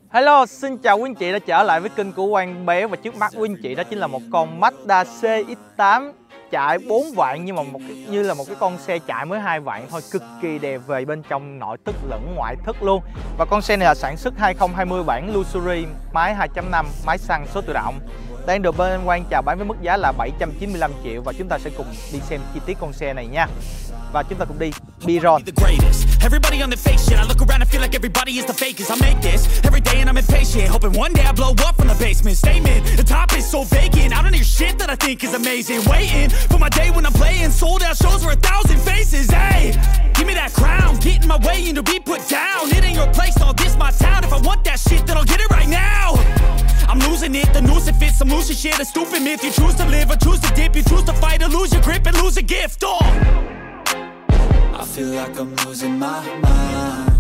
Hello, xin chào quý anh chị đã trở lại với kênh của Quang Béo. Và trước mắt quý anh chị đó chính là một con Mazda CX-8 chạy 4 vạn nhưng mà như là một cái con xe chạy mới 2 vạn thôi, cực kỳ đẹp về bên trong nội thất lẫn ngoại thất luôn. Và con xe này là sản xuất 2020 bản Luxury, máy 2.5, máy xăng số tự động. Đang được bên Quang chào bán với mức giá là 795 triệu và chúng ta sẽ cùng đi xem chi tiết con xe này nha. Và chúng ta cùng đi Biron. Everybody on the fake shit. I look around and feel like everybody is the fakest. I make this every day and I'm impatient, hoping one day I blow up from the basement. Statement, the top is so vacant. I don't hear shit that I think is amazing. Waiting for my day when I'm playing sold out shows for 1,000 faces. Hey, give me that crown, get in my way and to be put down. It ain't your place, I'll diss my town. If I want that shit, then I'll get it right now. I'm losing it, the noose it fits. I'm losing shit, a stupid myth. You choose to live or choose to dip. You choose to fight or lose your grip and lose a gift. Oh, I feel like I'm losing my mind.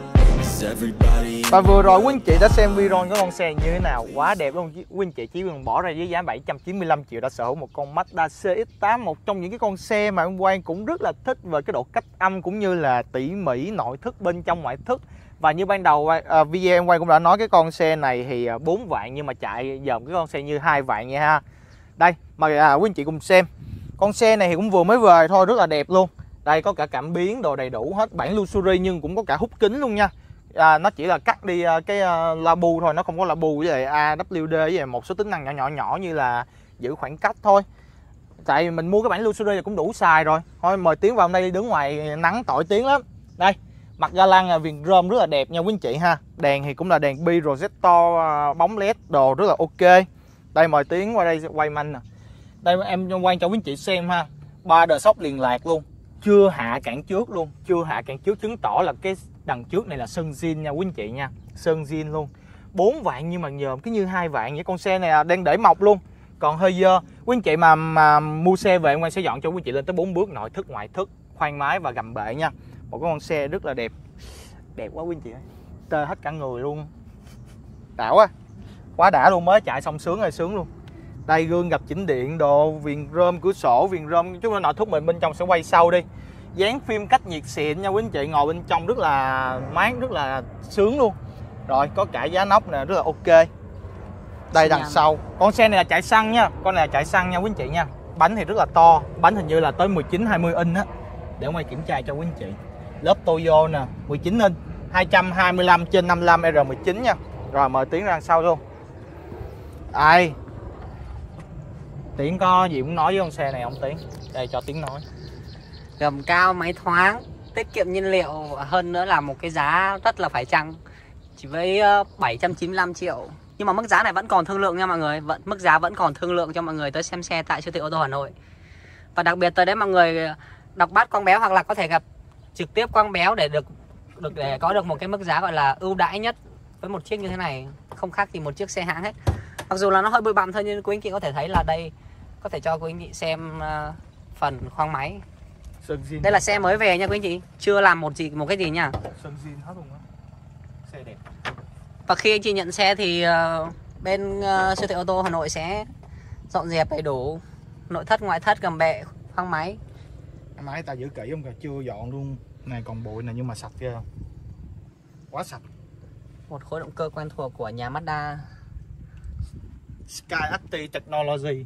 Và vừa rồi quý anh chị đã xem video cái con xe như thế nào, quá đẹp luôn. Quý anh chị chỉ cần bỏ ra với giá 795 triệu đã sở hữu một con Mazda CX-8, một trong những cái con xe mà ông Quang cũng rất là thích về cái độ cách âm cũng như là tỉ mỉ nội thất bên trong ngoại thất. Và như ban đầu video em Quang cũng đã nói, cái con xe này thì 4 vạn nhưng mà chạy dòm cái con xe như 2 vạn nha ha. Đây mời quý anh chị cùng xem. Con xe này thì cũng vừa mới về thôi, rất là đẹp luôn. Đây có cả cảm biến đồ đầy đủ hết, bản Luxury nhưng cũng có cả hút kính luôn nha. Nó chỉ là cắt đi cái la bu thôi, nó không có la bu với lại AWD với lại một số tính năng nhỏ như là giữ khoảng cách thôi. Tại mình mua cái bản Luxury là cũng đủ xài rồi. Thôi mời Tiến vào đây, đứng ngoài nắng tỏi Tiến lắm. Đây, mặt ga lăng là viền chrome rất là đẹp nha quý anh chị ha. Đèn thì cũng là đèn bi projector, bóng led đồ rất là ok. Đây mời Tiến qua đây quay manh nè. Đây em quay cho quý anh chị xem ha. 3 đờ sốc liền lạc luôn. Chưa hạ cản trước luôn, chưa hạ cản trước, chứng tỏ là cái đằng trước này là sơn zin nha quý anh chị nha, sơn zin luôn. 4 vạn nhưng mà nhờm cái như 2 vạn vậy. Con xe này đang để mộc luôn, còn hơi dơ. Quý anh chị mà mua xe về em sẽ dọn cho quý anh chị lên tới 4 bước: nội thất, ngoại thất, khoang máy và gầm bệ nha. Một con xe rất là đẹp, đẹp quá quý anh chị ơi, tê hết cả người luôn, đã quá đã luôn. Mới chạy xong sướng rồi, sướng luôn. Đây gương gập chỉnh điện đồ, viền rơm, cửa sổ viền rơm. Chúng ta nội thất mình bên trong sẽ quay sau đi. Dán phim cách nhiệt xịn nha quý anh chị, ngồi bên trong rất là mát, rất là sướng luôn. Rồi có cả giá nóc nè, rất là ok. Đây đằng sau, con xe này là chạy xăng nha, con này là chạy xăng nha quý anh chị nha. Bánh thì rất là to, bánh hình như là tới 19-20 inch á. Để ngoài kiểm tra cho quý anh chị. Lớp Toyo nè, 19 inch, 225/55 R19 nha. Rồi mời Tiến ra đằng sau luôn. Ai Tiến có gì muốn nói với con xe này không Tiến? Đây cho Tiến nói. Gầm cao, máy thoáng, tiết kiệm nhiên liệu, hơn nữa là một cái giá rất là phải chăng. Chỉ với 795 triệu. Nhưng mà mức giá này vẫn còn thương lượng nha mọi người. Mức giá vẫn còn thương lượng cho mọi người tới xem xe tại siêu thị ô tô Hà Nội. Và đặc biệt tới đấy mọi người đọc bát Quang Béo hoặc là có thể gặp trực tiếp Quang Béo để để có được một cái mức giá gọi là ưu đãi nhất với một chiếc như thế này. Không khác gì một chiếc xe hãng hết. Mặc dù là nó hơi bụi bặm thôi nhưng quý anh chị có thể thấy là đây, có thể cho quý anh chị xem phần khoang máy. Đây là xe mới về nha quý anh chị, chưa làm một cái gì nha. Sơn zin hết luôn á. Xe đẹp. Và khi anh chị nhận xe thì bên siêu thị ô tô Hà Nội sẽ dọn dẹp đầy đủ nội thất, ngoại thất, gầm bệ, khoang máy. Cái máy ta giữ kỹ không kìa, chưa dọn luôn. Này còn bụi này nhưng mà sạch ghê không? Quá sạch. Một khối động cơ quen thuộc của nhà Mazda, Sky Active Technology.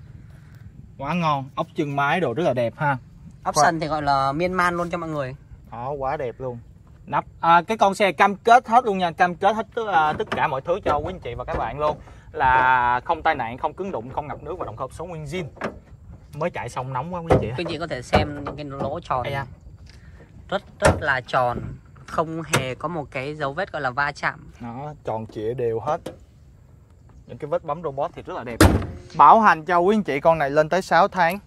Quá ngon, ốc chân máy đồ rất là đẹp ha. Option thì gọi là miên man luôn cho mọi người. Đó, quá đẹp luôn. Nắp cái con xe cam kết hết luôn nha, cam kết hết tất cả mọi thứ cho quý anh chị và các bạn luôn. Là không tai nạn, không cứng đụng, không ngập nước và động cơ số nguyên zin. Mới chạy xong nóng quá quý anh chị. Quý anh chị có thể xem những cái lỗ tròn rất là tròn, không hề có một cái dấu vết gọi là va chạm. Nó tròn trịa đều hết. Những cái vết bấm robot thì rất là đẹp. Bảo hành cho quý anh chị con này lên tới 6 tháng.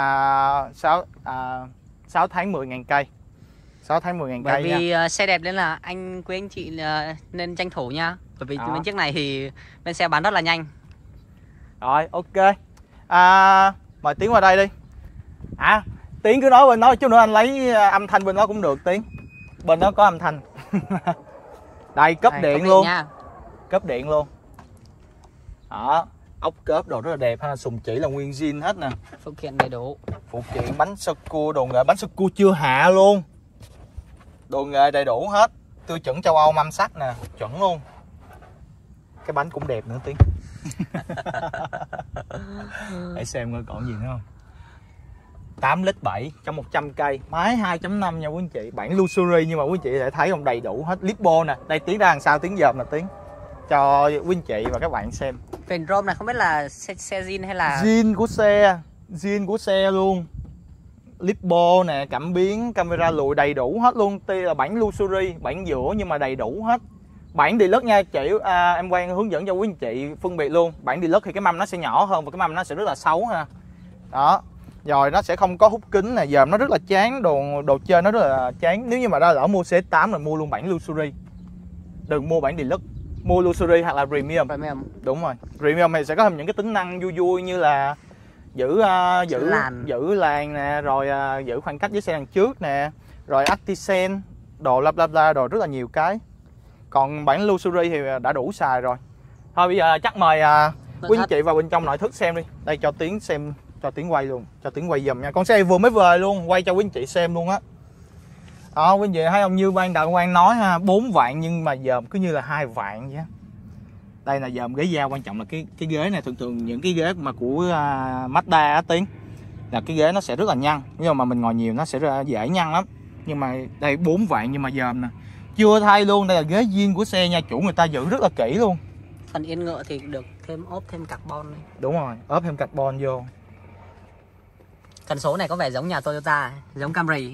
6 tháng 10.000 cây. 6 tháng 10.000 cây. Bởi vì xe đẹp nên là quý anh chị nên tranh thủ nha. Bởi vì bên chiếc này thì bên xe bán rất là nhanh. Rồi ok. Mời Tiến qua đây đi. Tiến cứ nói bên đó chút nữa anh lấy âm thanh bên đó cũng được Tiến. Bên đó có âm thanh. Đây cấp điện luôn nha. Cấp điện luôn. Đó, ốc cớp đồ rất là đẹp ha, sùng chỉ là nguyên zin hết nè. Phụ kiện đầy đủ. Phụ kiện bánh sơ cua, đồ nghề, bánh sơ cua chưa hạ luôn. Đồ nghề đầy đủ hết. Tiêu chuẩn châu Âu mâm sắt nè, chuẩn luôn. Cái bánh cũng đẹp nữa Tiến. Để xem coi còn gì nữa không. 8 lít 7 trong 100 cây, máy 2.5 nha quý anh chị, bản Luxury, nhưng mà quý anh chị sẽ thấy không, đầy đủ hết. Lipo nè, đây Tiến ra đằng sau Tiến dòm là Tiến cho quý anh chị và các bạn xem. Phền rôm này không biết là xe zin hay là Zin của xe luôn. Lipo nè, cảm biến, camera lùi đầy đủ hết luôn. Tuy là bản Luxury, bản giữa nhưng mà đầy đủ hết. Bản Deluxe nha chị, em quay hướng dẫn cho quý anh chị phân biệt luôn. Bản Deluxe thì cái mâm nó sẽ nhỏ hơn và cái mâm nó sẽ rất là xấu ha. Đó. Rồi nó sẽ không có hút kính nè, giờ nó rất là chán, đồ chơi nó rất là chán. Nếu như mà đã lỡ mua CX8 là mua luôn bản Luxury. Đừng mua bản Deluxe, mua Luxury hoặc là Premium. Đúng rồi. Premium thì sẽ có những cái tính năng vui vui như là giữ làn nè, rồi giữ khoảng cách với xe đằng trước nè, rồi Active, đồ bla bla bla, đồ rất là nhiều cái. Còn bản Luxury thì đã đủ xài rồi. Thôi bây giờ chắc mời quý anh chị vào bên trong nội thất xem đi. Đây cho Tiến xem, cho Tiến quay luôn, cho Tiến quay giùm nha. Con xe vừa mới về luôn, quay cho quý anh chị xem luôn á. Đó, quý anh chị thấy không, như ban đầu Quang nói ha, 4 vạn nhưng mà dòm cứ như là 2 vạn vậy. Đây là dòm ghế da, quan trọng là cái ghế này, thường những cái ghế mà của Mazda á Tiến, là cái ghế nó sẽ rất là nhăn, nhưng mà mình ngồi nhiều nó sẽ rất là dễ nhăn lắm. Nhưng mà đây 4 vạn nhưng mà dòm nè, chưa thay luôn, đây là ghế zin của xe nha, chủ người ta giữ rất là kỹ luôn. Phần yên ngựa thì được ốp thêm carbon này. Đúng rồi, ốp thêm carbon vô. Cần số này có vẻ giống nhà Toyota, giống Camry.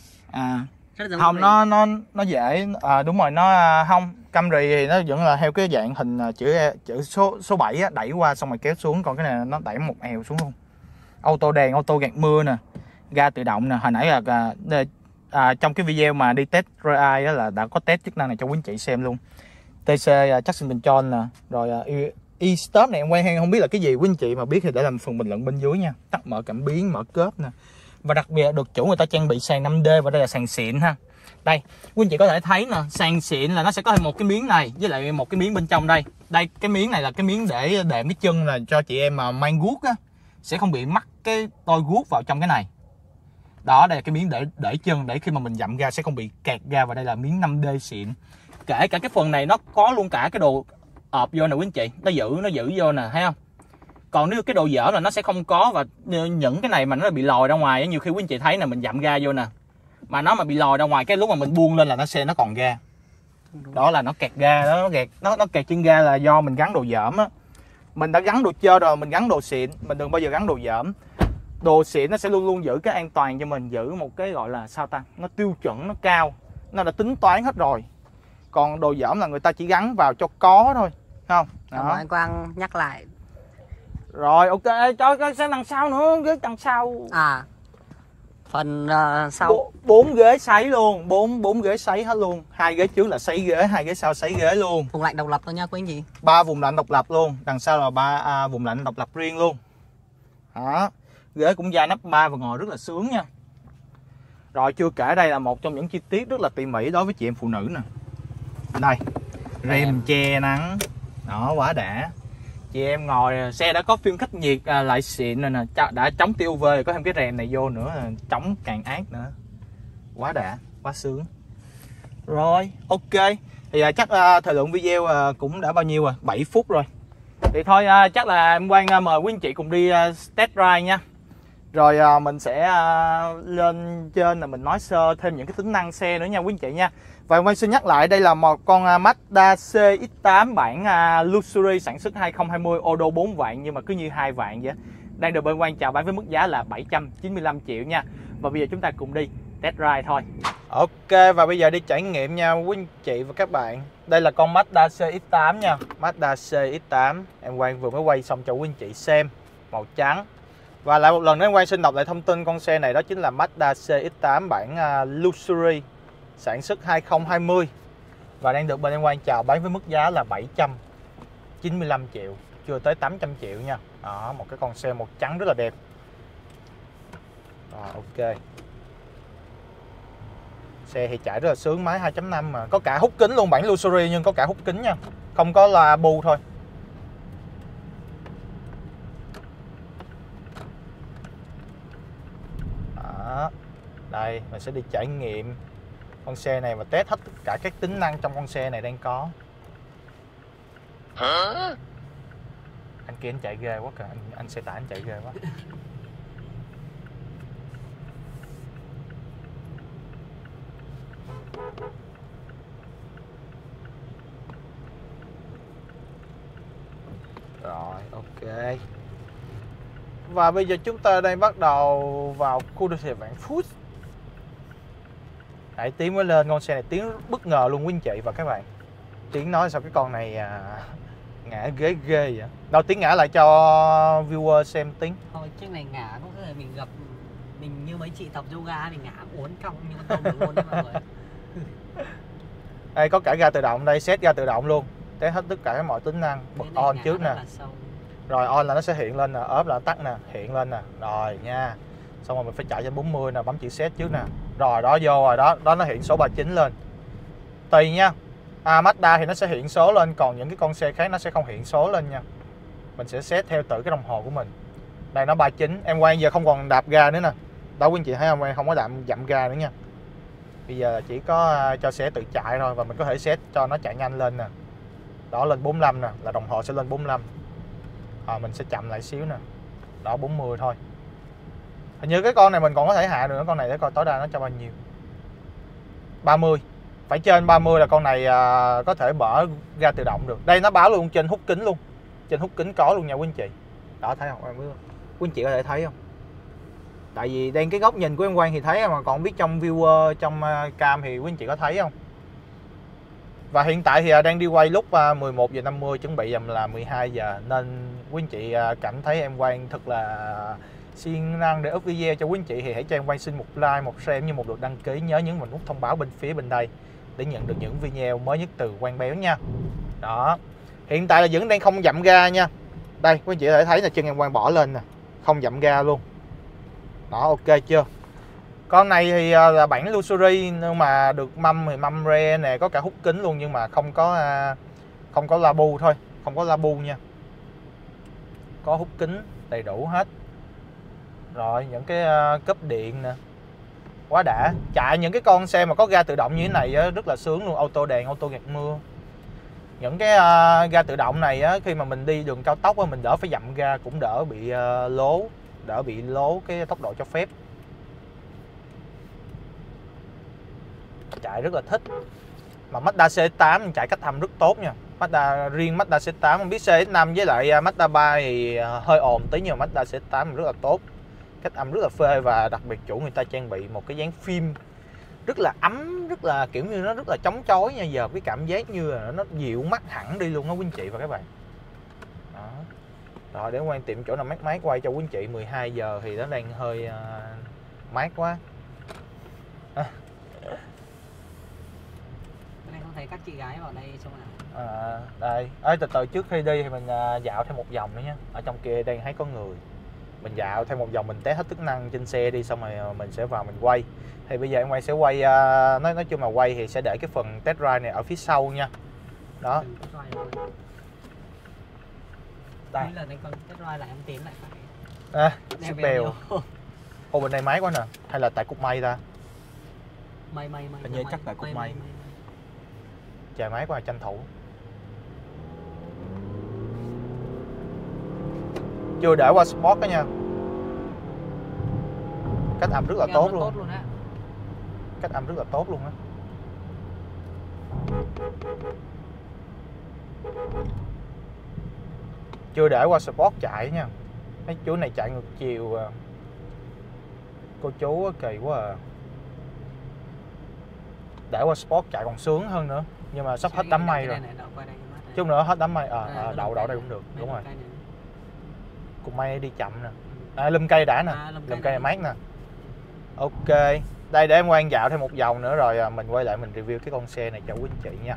Rất giống không, nó dễ, đúng rồi, nó không, Camry thì nó vẫn là theo cái dạng hình chữ số 7 á, đẩy qua xong rồi kéo xuống, còn cái này nó đẩy một èo xuống luôn. Auto đèn, auto gạt mưa nè, ga tự động nè. Hồi nãy là trong cái video mà đi test Royale á là đã có test chức năng này cho quý anh chị xem luôn. TC traction control nè, rồi e-stop này em quay hay không biết là cái gì, quý anh chị mà biết thì để làm phần bình luận bên dưới nha. Tắt mở cảm biến, mở cốp nè. Và đặc biệt được chủ người ta trang bị sàn 5D, và đây là sàn xịn ha. Đây, quý anh chị có thể thấy nè, sàn xịn là nó sẽ có thêm một cái miếng này với lại một cái miếng bên trong đây. Đây, cái miếng này là cái miếng để đệm cái chân, là cho chị em mà mang guốc á sẽ không bị mắc cái tôi guốc vào trong cái này. Đó, đây là cái miếng để chân, để khi mà mình dặm ga sẽ không bị kẹt ga, và đây là miếng 5D xịn. Kể cả cái phần này nó có luôn cả cái đồ ộp vô nè quý anh chị, nó giữ vô nè, thấy không? Còn nếu cái đồ dở là nó sẽ không có, và những cái này mà nó bị lòi ra ngoài, nhiều khi quý anh chị thấy nè, mình dặm ga vô nè, mà nó mà bị lòi ra ngoài, cái lúc mà mình buông lên là nó còn ga. Đó là nó kẹt ga đó, nó kẹt trên ga là do mình gắn đồ dởm á. Mình đã gắn đồ chơi rồi, mình gắn đồ xịn, mình đừng bao giờ gắn đồ dởm. Đồ xịn nó sẽ luôn luôn giữ cái an toàn cho mình, giữ một cái gọi là sao ta, nó tiêu chuẩn, nó cao, nó đã tính toán hết rồi. Còn đồ dởm là người ta chỉ gắn vào cho có thôi, không? Đó. Anh Quang nhắc lại. Rồi ok, cho cái xe đằng sau nữa, ghế đằng sau. Phần sau 4 ghế sấy luôn, 4 ghế sấy hết luôn. 2 ghế trước là sấy ghế, 2 ghế sau sấy ghế luôn. Vùng lạnh độc lập thôi nha quý anh chị. 3 vùng lạnh độc lập luôn, đằng sau là 3 vùng lạnh độc lập riêng luôn. Đó. Ghế cũng da nắp 3 và ngồi rất là sướng nha. Rồi chưa kể đây là một trong những chi tiết rất là tỉ mỉ đối với chị em phụ nữ nè. Đây, rèm che nắng. Đó, quá đã. Chị em ngồi, xe đã có phim cách nhiệt lại xịn rồi nè, đã chống tiêu UV, có thêm cái rèm này vô nữa, chống càng ác nữa. Quá đã, quá sướng. Rồi, ok. Thì chắc thời lượng video cũng đã bao nhiêu rồi, 7 phút rồi. Thì thôi chắc là em Quang mời quý anh chị cùng đi test drive nha. Rồi mình sẽ lên trên là mình nói sơ thêm những cái tính năng xe nữa nha quý anh chị nha. Và em Quang xin nhắc lại, đây là một con Mazda CX8 bản Luxury sản xuất 2020, ô đô 4 vạn nhưng mà cứ như 2 vạn vậy. Đang được bên Quang chào bán với mức giá là 795 triệu nha. Và bây giờ chúng ta cùng đi test drive thôi. Ok, và bây giờ đi trải nghiệm nha quý anh chị và các bạn. Đây là con Mazda CX8 nha, Mazda CX8. Em Quang vừa mới quay xong cho quý anh chị xem, màu trắng. Và lại một lần nữa em Quang xin đọc lại thông tin con xe này, đó chính là Mazda CX8 bản Luxury sản xuất 2020 và đang được bên em Quang chào bán với mức giá là 795 triệu, chưa tới 800 triệu nha. Đó, một cái con xe màu trắng rất là đẹp. Rồi, ok. Xe thì chạy rất là sướng, máy 2.5 mà có cả hút kính luôn, bản Luxury nhưng có cả hút kính nha, không có là bu thôi. Đó. Đây, mình sẽ đi trải nghiệm con xe này và test hết tất cả các tính năng trong con xe này đang có. Anh kia anh chạy ghê quá kìa, anh xe tải anh chạy ghê quá. Rồi, ok. Và bây giờ chúng ta đang bắt đầu vào khu đô thị Vạn Phúc. Đấy, Tiến mới lên con xe này, Tiến bất ngờ luôn quý anh chị và các bạn. Tiến nói sao cái con này ngã ghê ghê vậy. Đâu Tiến ngã lại cho viewer xem Tiến. Thôi chiếc này ngã có thể mình gặp mình như mấy chị tập yoga mình ngã uốn cong như con tôm luôn đấy mọi người. Đây có cả ga tự động đây, set ga tự động luôn. Test hết tất cả mọi tính năng. Bật on trước nè. Rồi on là nó sẽ hiện lên nè, ốp là tắt nè, hiện lên nè. Rồi nha. Xong rồi mình phải chạy cho 40 nè, bấm chữ set trước nè. Rồi đó vô rồi đó, đó nó hiện số 39 lên. Tùy nha. Mazda thì nó sẽ hiện số lên, còn những cái con xe khác nó sẽ không hiện số lên nha. Mình sẽ set theo tự cái đồng hồ của mình. Đây nó 39, em quay giờ không còn đạp ga nữa nè. Đó quý anh chị thấy không, em không có dặm ga nữa nha. Bây giờ chỉ có cho xe tự chạy thôi và mình có thể set cho nó chạy nhanh lên nè. Đó lên 45 nè, là đồng hồ sẽ lên 45. Mình sẽ chậm lại xíu nè. Đó 40 thôi. Hình như cái con này mình còn có thể hạ được, con này để coi tối đa nó cho bao nhiêu. 30. Phải trên 30 là con này có thể mở ga tự động được. Đây nó báo luôn trên hút kính luôn. Trên hút kính có luôn nha quý anh chị. Đó thấy không? Em biết không? Quý anh chị có thể thấy không? Tại vì đang cái góc nhìn của em quay thì thấy mà còn biết trong viewer, trong cam thì quý anh chị có thấy không? Và hiện tại thì đang đi quay lúc 11 giờ 50, chuẩn bị là 12 giờ nên quý anh chị cảm thấy em quay thật là siêng năng để up video cho quý anh chị thì hãy cho em quay xin một like, một share như một lượt đăng ký, nhớ nhấn vào nút thông báo bên phía bên đây để nhận được những video mới nhất từ Quang Béo nha. Đó. Hiện tại là vẫn đang không dặm ga nha. Đây quý anh chị có thể thấy là chân em Quang bỏ lên nè, không dặm ga luôn. Đó ok chưa? Con này thì là bản luxury nhưng mà được mâm thì mâm re nè, có cả hút kính luôn nhưng mà không có la bu thôi, không có la bu nha. Có hút kính đầy đủ hết. Rồi những cái cúp điện nè. Quá đã. Chạy những cái con xe mà có ga tự động như thế này á, rất là sướng luôn, auto đèn, auto gạt mưa. Những cái ga tự động này á, khi mà mình đi đường cao tốc á, mình đỡ phải dặm ga, cũng đỡ bị lố cái tốc độ cho phép. Chạy rất là thích. Mà Mazda CX-8 chạy cách âm rất tốt nha. Riêng Mazda CX-8, không biết CX-5 với lại Mazda 3 thì hơi ồn tí, nhưng mà Mazda CX-8 rất là tốt. Cách âm rất là phê và đặc biệt chủ người ta trang bị một cái dáng phim rất là ấm, rất là kiểu như nó rất là chống chói nha. Giờ cái cảm giác như là nó dịu mắt hẳn đi luôn đó quý anh chị và các bạn. Đó. Rồi để Quang tìm chỗ nào mát mát quay cho quý anh chị. 12 giờ thì nó đang hơi mát quá. Không thấy các chị gái vào đây xong nào. Đây, từ từ trước khi đi thì mình dạo thêm một vòng nữa nhé. Ở trong kia đang thấy có người. Mình dạo thêm một vòng, mình test hết chức năng trên xe đi, xong rồi mình sẽ vào mình quay. Thì bây giờ em quay sẽ quay nói chung là quay thì sẽ để cái phần test ride này ở phía sau nha. Đó. Đây lần này con test ride lại em tiến lại phải. Sức bèo. Ô bên đây máy quá nè, hay là tại cục may ta? May. Hình như chắc tại cục may. Chạy máy quá tranh thủ. Chưa để qua sport đó nha. Cách âm rất là tốt luôn. Cách âm rất là tốt luôn á. Chưa để qua sport chạy nha. Mấy chú này chạy ngược chiều. Cô chú kỳ quá à. Để qua sport chạy còn sướng hơn nữa. Nhưng mà sắp hết đám mây rồi. Chút nữa hết đám mây. Đậu đây cũng được. Đúng rồi. Cục may đi chậm nè. Lùm cây đã nè. Lùm cây này mát nè. Ok. Đây để em Quang dạo thêm một vòng nữa rồi mình quay lại mình review cái con xe này cho quý anh chị nha.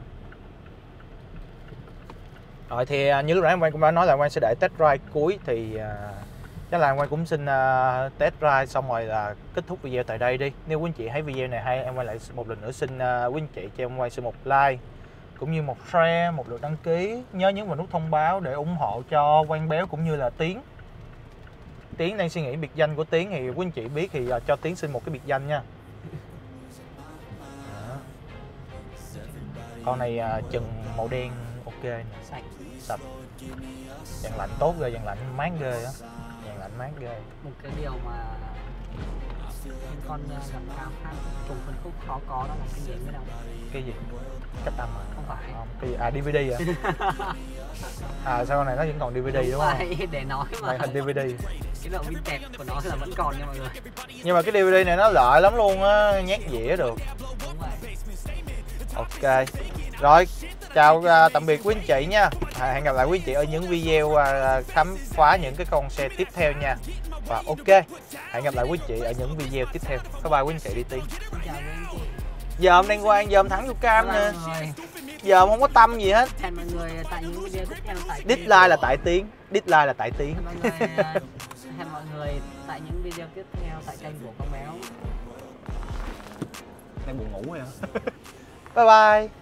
Rồi thì như lúc nãy em Quang cũng đã nói là Quang sẽ để test ride cuối thì chắc là em Quang cũng xin test ride xong rồi là kết thúc video tại đây đi. Nếu quý anh chị thấy video này hay, em quay lại một lần nữa xin quý anh chị cho em Quang xin một like cũng như một share, một lượt đăng ký, nhớ nhấn vào nút thông báo để ủng hộ cho Quang Béo cũng như là Tiến. Tiến đang suy nghĩ biệt danh của Tiến thì quý anh chị biết thì cho Tiến xin một cái biệt danh nha. Đó. Con này chừng màu đen ok ok nè, sạch. sạch, dàn lạnh tốt ghê, dàn lạnh mát ghê á, dàn lạnh mát ghê. Một cái điều mà những con dàn cao khác cùng phân khúc khó có đó là cái gì biết không? Cái gì? Cách âm à? Không phải. Không, cái gì? À DVD à? À sao con này nó vẫn còn DVD đúng không? Phải, để nói mà. Màn hình DVD. Cái độ vintage của nó là vẫn còn nha mọi người. Nhưng mà cái DVD này nó lợi lắm luôn á, nhét dĩa được. Đúng vậy. Ok. Rồi, chào tạm biệt quý anh chị nha. Hẹn gặp lại quý anh chị ở những video khám phá những cái con xe tiếp theo nha. Và ok, hẹn gặp lại quý anh chị ở những video tiếp theo. Bye bye quý anh chị đi Tiên. Xin chào quý anh chị. Giờ ông đang quay, giờ ông thắng vô cam Bye nè. bye mọi người. Giờ ông không có tâm gì hết. Hẹn mọi người tại những video tiếp theo tại Dislike là tại Tiến, dislike là tại Tiến. Hẹn mọi người tại những video tiếp theo tại kênh của con béo. Đang buồn ngủ rồi hả? Bye bye.